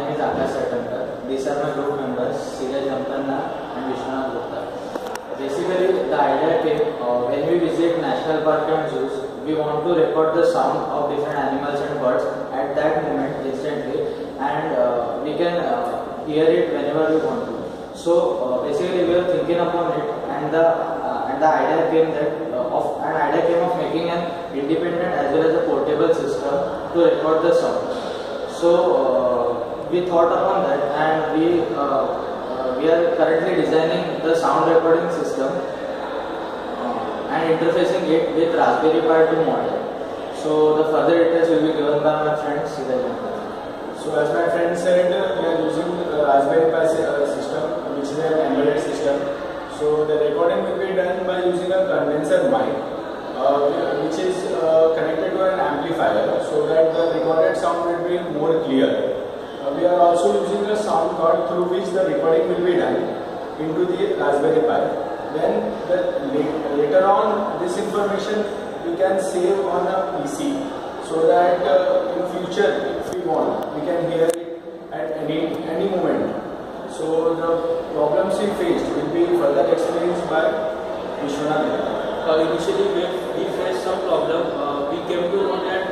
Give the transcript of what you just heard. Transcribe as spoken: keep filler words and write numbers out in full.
name is Akash Satankar. These are my group members, Siraj Ampanna and Vishwanath Gupta. Basically, the idea came uh, when we visit national park and zoos, we want to record the sound of different animals and birds at that moment instantly, and uh, we can uh, hear it whenever we want to. So uh, basically, we were thinking upon it, and the uh, and the idea came that uh, of an idea came of making an independent as well as a portable system to record the sound. So uh, we thought upon that, and we uh, uh, we are currently designing the sound recording system uh, and interfacing it with Raspberry Pi two model. So the further details will be given by my friend Siraj. So as my friend said, uh, we are using uh, Raspberry Pi uh, system, which is an embedded system. So the recording will be done by using a condenser mic, uh, which is uh, connected to an amplifier, so that the recorded sound will be more clear. Uh, we are also using a sound card through which the recording will be done into the Raspberry Pi. Then the, later on, this information we can save on a P C, so that uh, in future, if we want, we can hear it at any any moment. So the problems we faced will be further explained by Vishwanath. Uh, initially, we, we faced some problem. Uh, we came to know that